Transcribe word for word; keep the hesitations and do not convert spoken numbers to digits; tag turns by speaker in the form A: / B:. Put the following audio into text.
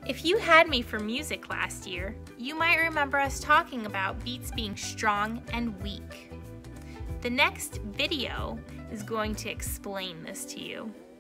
A: If you had me for music last year, you might remember us talking about beats being strong and weak. The next video is going to explain this to you.